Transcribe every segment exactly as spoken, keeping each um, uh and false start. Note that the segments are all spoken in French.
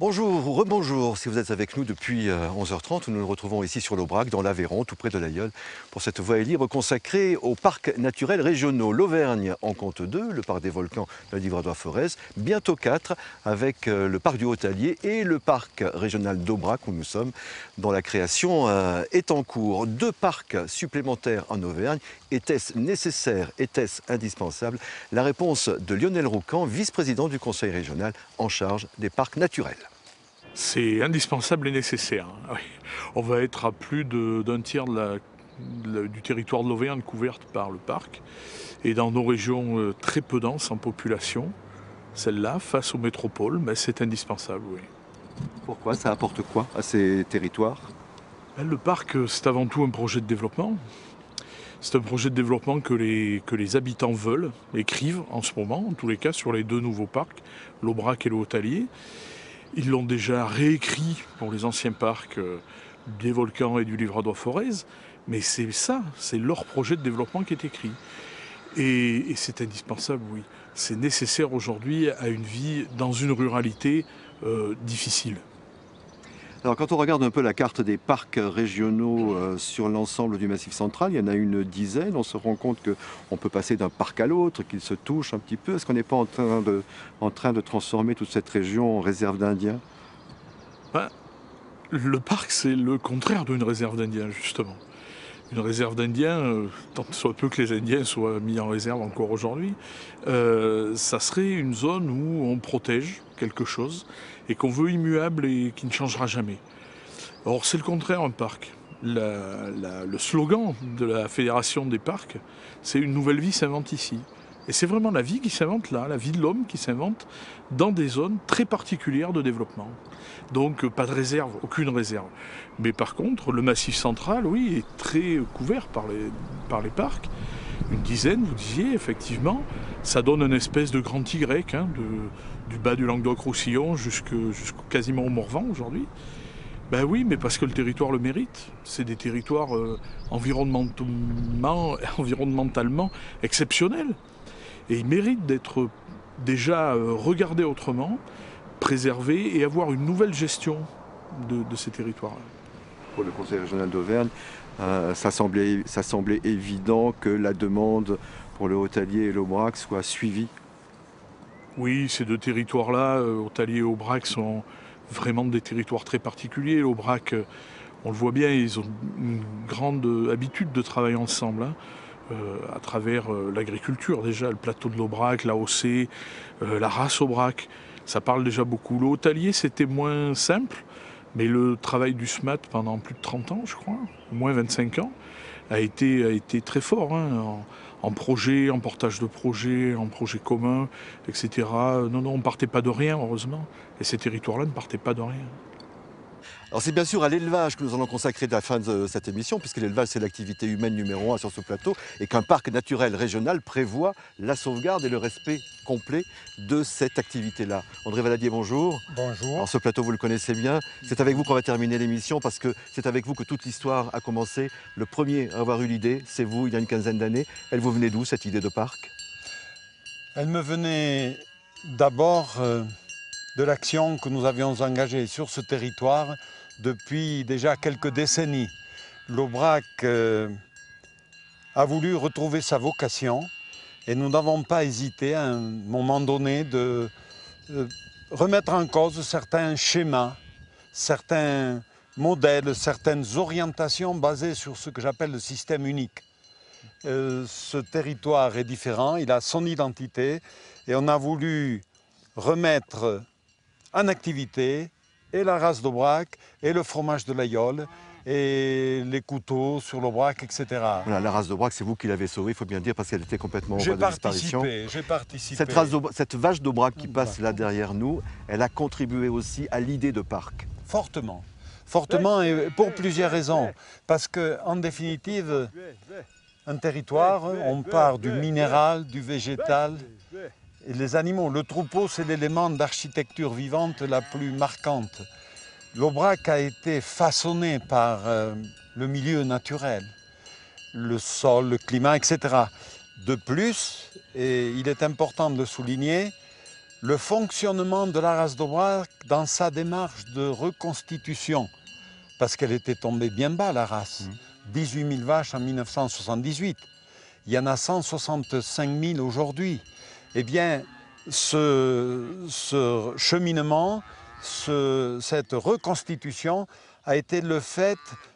Bonjour ou rebonjour si vous êtes avec nous depuis onze heures trente. Nous nous retrouvons ici sur l'Aubrac, dans l'Aveyron, tout près de l'Ailleul, pour cette voie libre consacrée aux parcs naturels régionaux. L'Auvergne en compte deux, le parc des volcans de la Livradois-Forez, bientôt quatre, avec le parc du Haut-Allier et le parc régional d'Aubrac, où nous sommes, dont la création est en cours. Deux parcs supplémentaires en Auvergne. Était-ce nécessaire? Était-ce indispensable? La réponse de Lionel Roucan, vice-président du Conseil régional en charge des parcs naturels. C'est indispensable et nécessaire. Oui. On va être à plus d'un tiers de la, de la, du territoire de l'Auvergne couverte par le parc. Et dans nos régions euh, très peu denses en population, celle-là, face aux métropoles, ben, c'est indispensable. Oui. Pourquoi? Ça apporte quoi à ces territoires? Ben, le parc, c'est avant tout un projet de développement. C'est un projet de développement que les, que les habitants veulent, écrivent en ce moment, en tous les cas, sur les deux nouveaux parcs, l'Aubrac et le Haut-Allier. Ils l'ont déjà réécrit pour les anciens parcs euh, des volcans et du Livradois-Forez, mais c'est ça, c'est leur projet de développement qui est écrit. Et, et c'est indispensable, oui. C'est nécessaire aujourd'hui à une vie dans une ruralité euh, difficile. Alors quand on regarde un peu la carte des parcs régionaux euh, sur l'ensemble du Massif central, il y en a une dizaine, on se rend compte qu'on peut passer d'un parc à l'autre, qu'ils se touchent un petit peu. Est-ce qu'on n'est pas en train, de, en train de transformer toute cette région en réserve d'Indiens? Ben, le parc, c'est le contraire d'une réserve d'Indiens, justement. Une réserve d'Indiens, euh, tant soit peu que les Indiens soient mis en réserve encore aujourd'hui, euh, ça serait une zone où on protège quelque chose et qu'on veut immuable et qui ne changera jamais. Or, c'est le contraire, un parc. La, la, le slogan de la Fédération des parcs, c'est une nouvelle vie s'invente ici. Et c'est vraiment la vie qui s'invente là, la vie de l'homme qui s'invente dans des zones très particulières de développement. Donc pas de réserve, aucune réserve. Mais par contre, le Massif central, oui, est très couvert par les, par les parcs. Une dizaine, vous disiez, effectivement. Ça donne une espèce de grand Y, hein, de, du bas du Languedoc-Roussillon jusqu'au jusqu'au quasiment au Morvan aujourd'hui. Ben oui, mais parce que le territoire le mérite. C'est des territoires euh, environnementalement, environnementalement exceptionnels. Et ils méritent d'être déjà euh, regardés autrement, préservés et avoir une nouvelle gestion de, de ces territoires-là. Pour le Conseil régional d'Auvergne, euh, ça, semblait, ça semblait évident que la demande pour le Haut-Allier et l'Aubrac soit suivie. Oui, ces deux territoires-là, euh, Haut-Allier et Aubrac, sont vraiment des territoires très particuliers. L'Aubrac, euh, on le voit bien, ils ont une grande habitude de travailler ensemble, hein, euh, à travers euh, l'agriculture déjà, le plateau de l'Aubrac, l'A O C, euh, la race Aubrac. Ça parle déjà beaucoup. Le Haut-Allier, c'était moins simple, mais le travail du S M A T pendant plus de trente ans, je crois, au moins vingt-cinq ans, a été, a été très fort, hein, en, en projet, en portage de projet, en projet commun, et cetera. Non, non, on ne partait pas de rien, heureusement. Et ces territoires-là ne partaient pas de rien. Alors c'est bien sûr à l'élevage que nous allons consacrer la fin de cette émission, puisque l'élevage c'est l'activité humaine numéro un sur ce plateau, et qu'un parc naturel régional prévoit la sauvegarde et le respect complet de cette activité-là. André Valadier, bonjour. Bonjour. Alors ce plateau, vous le connaissez bien. C'est avec vous qu'on va terminer l'émission, parce que c'est avec vous que toute l'histoire a commencé. Le premier à avoir eu l'idée, c'est vous, il y a une quinzaine d'années. Elle vous venait d'où, cette idée de parc? Elle me venait d'abord euh, de l'action que nous avions engagée sur ce territoire depuis déjà quelques décennies. L'Aubrac euh, a voulu retrouver sa vocation et nous n'avons pas hésité à un moment donné de euh, remettre en cause certains schémas, certains modèles, certaines orientations basées sur ce que j'appelle le système unique. Euh, ce territoire est différent, il a son identité et on a voulu remettre en activité et la race d'Aubrac et le fromage de l'Ailleul et les couteaux sur l'Aubrac, et cetera. Voilà, la race d'Aubrac, c'est vous qui l'avez sauvée, il faut bien dire, parce qu'elle était complètement en voie de disparition. J'ai participé. Cette, race cette vache d'Aubrac qui passe là derrière nous, elle a contribué aussi à l'idée de parc. Fortement. Fortement et pour plusieurs raisons. Parce qu'en définitive, un territoire, on part du minéral, du végétal et les animaux. Le troupeau, c'est l'élément d'architecture vivante la plus marquante. L'Aubrac a été façonné par euh, le milieu naturel, le sol, le climat, et cetera. De plus, et il est important de le souligner, le fonctionnement de la race d'Aubrac dans sa démarche de reconstitution, parce qu'elle était tombée bien bas, la race. Mmh. dix-huit mille vaches en mille neuf cent soixante-dix-huit. Il y en a cent soixante-cinq mille aujourd'hui. Eh bien, ce, ce cheminement, ce, cette reconstitution a été le fait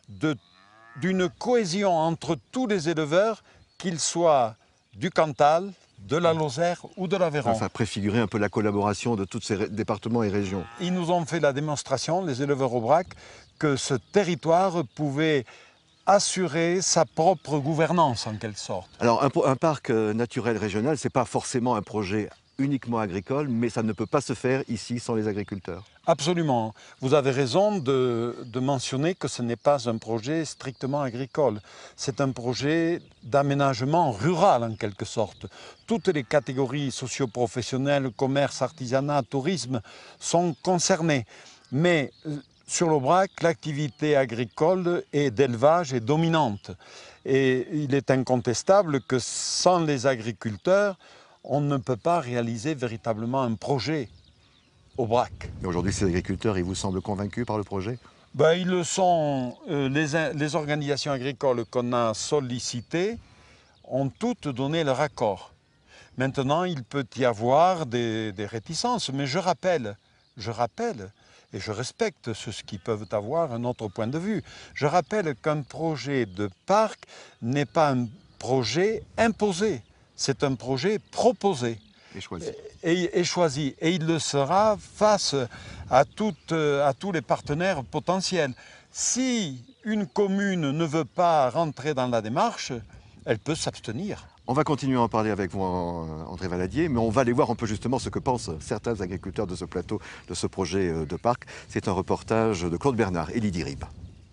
d'une cohésion entre tous les éleveurs, qu'ils soient du Cantal, de la Lozère ou de l'Aveyron. Enfin, préfigurer un peu la collaboration de tous ces départements et régions. Ils nous ont fait la démonstration, les éleveurs Aubrac, que ce territoire pouvait assurer sa propre gouvernance en quelque sorte. Alors un, un parc naturel régional, ce n'est pas forcément un projet uniquement agricole, mais ça ne peut pas se faire ici sans les agriculteurs. Absolument. Vous avez raison de, de mentionner que ce n'est pas un projet strictement agricole. C'est un projet d'aménagement rural en quelque sorte. Toutes les catégories socio-professionnelles, commerce, artisanat, tourisme sont concernées. Mais sur l'Aubrac, l'activité agricole et d'élevage est dominante. Et il est incontestable que sans les agriculteurs, on ne peut pas réaliser véritablement un projet Aubrac. Et aujourd'hui, ces agriculteurs, ils vous semblent convaincus par le projet? Ben, ils le sont. Euh, les, les organisations agricoles qu'on a sollicitées ont toutes donné leur accord. Maintenant, il peut y avoir des, des réticences, mais je rappelle, je rappelle, et je respecte ceux qui peuvent avoir un autre point de vue, je rappelle qu'un projet de parc n'est pas un projet imposé. C'est un projet proposé et choisi. Et, et choisi. Et il le sera face à, toutes, à tous les partenaires potentiels. Si une commune ne veut pas rentrer dans la démarche, elle peut s'abstenir. On va continuer à en parler avec vous, André Valadier, mais on va aller voir un peu justement ce que pensent certains agriculteurs de ce plateau, de ce projet de parc. C'est un reportage de Claude Bernard et Lydie Rib.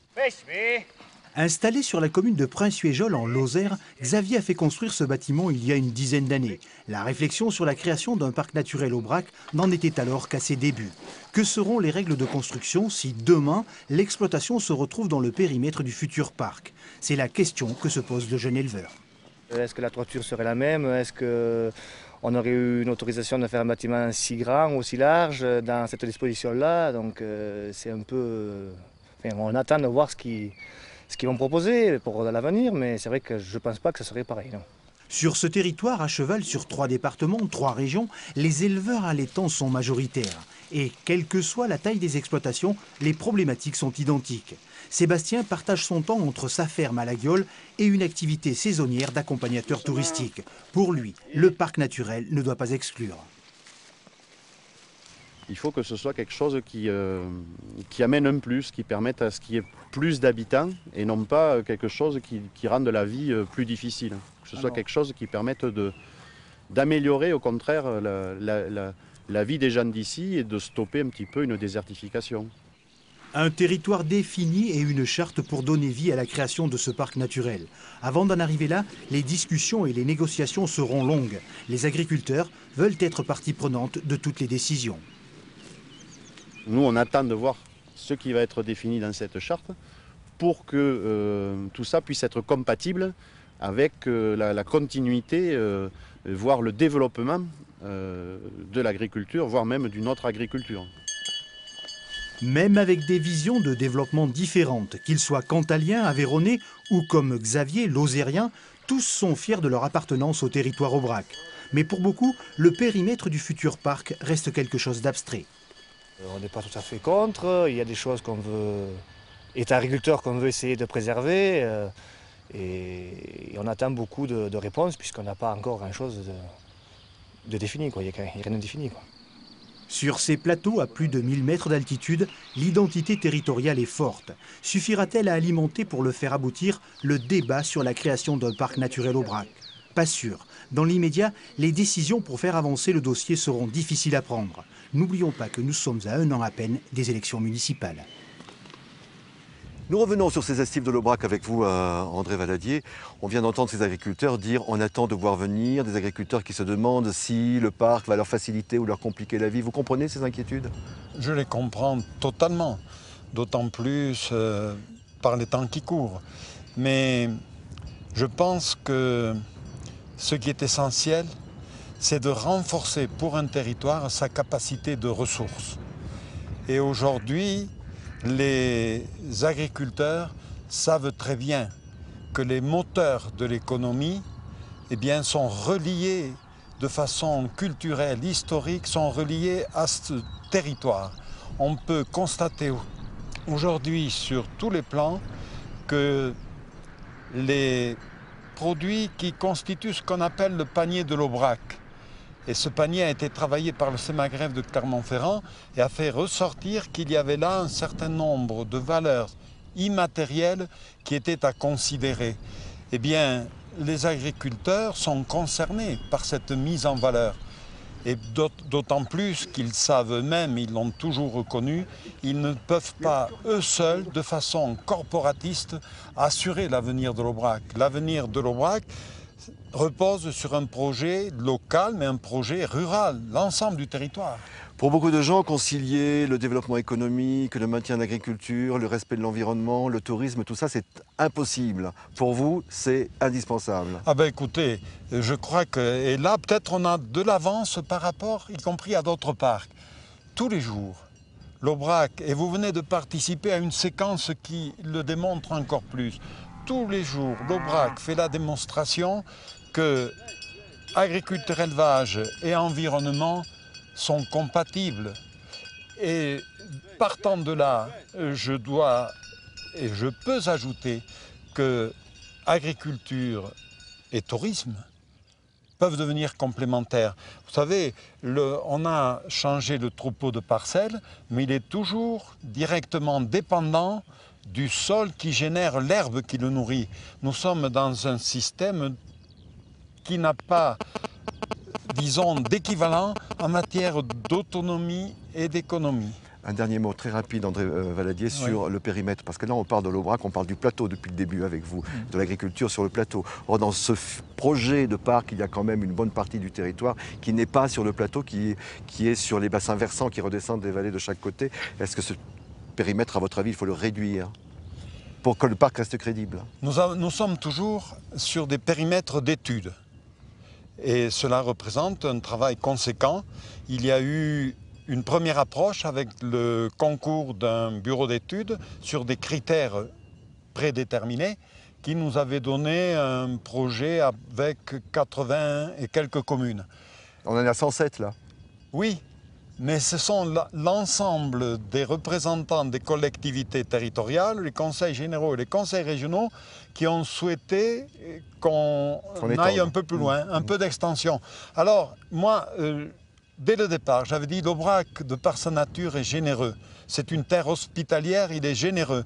Installé sur la commune de Prince-Huéjol en Lozère, Xavier a fait construire ce bâtiment il y a une dizaine d'années. La réflexion sur la création d'un parc naturel Aubrac n'en était alors qu'à ses débuts. Que seront les règles de construction si demain l'exploitation se retrouve dans le périmètre du futur parc? C'est la question que se pose le jeune éleveur. Est-ce que la toiture serait la même? Est-ce qu'on aurait eu une autorisation de faire un bâtiment si grand, aussi large dans cette disposition-là? Donc euh, c'est un peu... Enfin, on attend de voir ce qui... ce qu'ils vont proposer pour l'avenir, mais c'est vrai que je ne pense pas que ce serait pareil. Non. Sur ce territoire, à cheval sur trois départements, trois régions, les éleveurs allaitants sont majoritaires. Et quelle que soit la taille des exploitations, les problématiques sont identiques. Sébastien partage son temps entre sa ferme à la Guiole et une activité saisonnière d'accompagnateur touristique. Pour lui, le parc naturel ne doit pas exclure. Il faut que ce soit quelque chose qui, euh, qui amène un plus, qui permette à ce qu'il y ait plus d'habitants et non pas quelque chose qui, qui rende la vie plus difficile. Que ce soit Alors... quelque chose qui permette d'améliorer au contraire la, la, la, la vie des gens d'ici et de stopper un petit peu une désertification. Un territoire défini et une charte pour donner vie à la création de ce parc naturel. Avant d'en arriver là, les discussions et les négociations seront longues. Les agriculteurs veulent être partie prenante de toutes les décisions. Nous, on attend de voir ce qui va être défini dans cette charte pour que euh, tout ça puisse être compatible avec euh, la, la continuité, euh, voire le développement euh, de l'agriculture, voire même d'une autre agriculture. Même avec des visions de développement différentes, qu'ils soient cantaliens, aveyronnais ou comme Xavier, lozérien, tous sont fiers de leur appartenance au territoire Aubrac. Mais pour beaucoup, le périmètre du futur parc reste quelque chose d'abstrait. On n'est pas tout à fait contre, il y a des choses qu'on veut, état agriculteur qu'on veut essayer de préserver euh, et, et on attend beaucoup de, de réponses puisqu'on n'a pas encore grand-chose de, de défini, quoi. Il n'y a, a rien de défini, quoi. Sur ces plateaux à plus de mille mètres d'altitude, l'identité territoriale est forte. Suffira-t-elle à alimenter pour le faire aboutir le débat sur la création d'un parc naturel Aubrac? Pas sûr. Dans l'immédiat, les décisions pour faire avancer le dossier seront difficiles à prendre. N'oublions pas que nous sommes à un an à peine des élections municipales. Nous revenons sur ces estives de l'Aubrac avec vous, euh, André Valadier. On vient d'entendre ces agriculteurs dire on attend de voir venir, des agriculteurs qui se demandent si le parc va leur faciliter ou leur compliquer la vie. Vous comprenez ces inquiétudes? Je les comprends totalement, d'autant plus euh, par les temps qui courent. Mais je pense que ce qui est essentiel, c'est de renforcer pour un territoire sa capacité de ressources. Et aujourd'hui, les agriculteurs savent très bien que les moteurs de l'économie eh bien, sont reliés de façon culturelle, historique, sont reliés à ce territoire. On peut constater aujourd'hui sur tous les plans que les produits qui constituent ce qu'on appelle le panier de l'Aubrac, et ce panier a été travaillé par le Sémagrève de Clermont-Ferrand et a fait ressortir qu'il y avait là un certain nombre de valeurs immatérielles qui étaient à considérer. Eh bien, les agriculteurs sont concernés par cette mise en valeur. Et d'autant plus qu'ils savent eux-mêmes, ils l'ont toujours reconnu, ils ne peuvent pas, eux seuls, de façon corporatiste, assurer l'avenir de l'Aubrac. L'avenir de l'Aubrac repose sur un projet local, mais un projet rural, l'ensemble du territoire. Pour beaucoup de gens, concilier le développement économique, le maintien de l'agriculture, le respect de l'environnement, le tourisme, tout ça, c'est impossible. Pour vous, c'est indispensable. Ah ben écoutez, je crois que, et là peut-être on a de l'avance par rapport, y compris à d'autres parcs. Tous les jours, l'Aubrac, et vous venez de participer à une séquence qui le démontre encore plus, tous les jours, l'Aubrac fait la démonstration que agriculture, élevage et environnement sont compatibles. Et partant de là, je dois et je peux ajouter que agriculture et tourisme peuvent devenir complémentaires. Vous savez, le, on a changé le troupeau de parcelles, mais il est toujours directement dépendant du sol qui génère l'herbe qui le nourrit. Nous sommes dans un système qui n'a pas, disons, d'équivalent en matière d'autonomie et d'économie. Un dernier mot très rapide, André euh, Valadier, sur oui. le périmètre. Parce que là, on parle de l'Aubrac, on parle du plateau depuis le début avec vous, mmh. de l'agriculture sur le plateau. Or, dans ce projet de parc, il y a quand même une bonne partie du territoire qui n'est pas sur le plateau, qui, qui est sur les bassins versants qui redescendent des vallées de chaque côté. Est-ce que ce périmètre, à votre avis, il faut le réduire pour que le parc reste crédible? Nous, a, nous sommes toujours sur des périmètres d'études. Et cela représente un travail conséquent. Il y a eu une première approche avec le concours d'un bureau d'études sur des critères prédéterminés qui nous avait donné un projet avec quatre-vingts et quelques communes. On en est à cent sept là. Oui, mais ce sont l'ensemble des représentants des collectivités territoriales, les conseils généraux et les conseils régionaux qui ont souhaité qu'on aille un peu plus loin, un mmh. peu d'extension. Alors, moi, euh, dès le départ, j'avais dit l'Aubrac, de par sa nature, est généreux. C'est une terre hospitalière, il est généreux.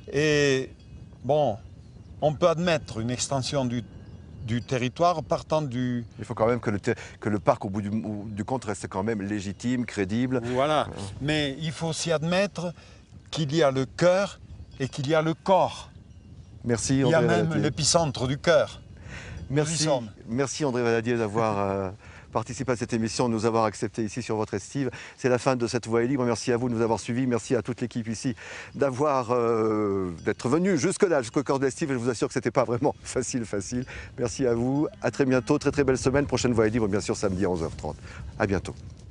Et bon, on peut admettre une extension du, du territoire partant du... Il faut quand même que le, que le parc, au bout du, du compte, reste quand même légitime, crédible. Voilà, mais il faut aussi admettre qu'il y a le cœur et qu'il y a le corps. Merci, André Valadier. Il y a même l'épicentre du cœur. Merci, merci André Valadier d'avoir euh, participé à cette émission, de nous avoir accepté ici sur votre estive. C'est la fin de cette Voix est libre. Merci à vous de nous avoir suivis. Merci à toute l'équipe ici d'avoir euh, d'être venu jusque-là, jusqu'au cœur de l'estive. Je vous assure que ce n'était pas vraiment facile, facile. Merci à vous. À très bientôt. Très très belle semaine. Prochaine Voix est libre, bien sûr, samedi à onze heures trente. À bientôt.